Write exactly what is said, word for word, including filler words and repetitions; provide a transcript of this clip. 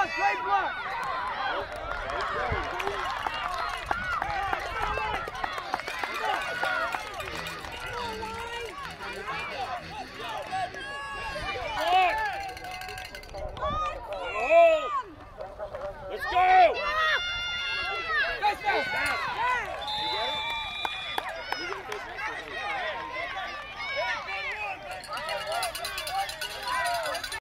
block, straight block. Let's go! Face down. You get it? You get it?